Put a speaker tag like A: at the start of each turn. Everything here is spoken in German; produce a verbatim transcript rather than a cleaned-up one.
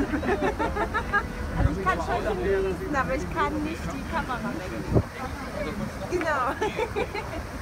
A: Also ich kann schon genießen, aber ich kann nicht die Kamera wegnehmen. Genau.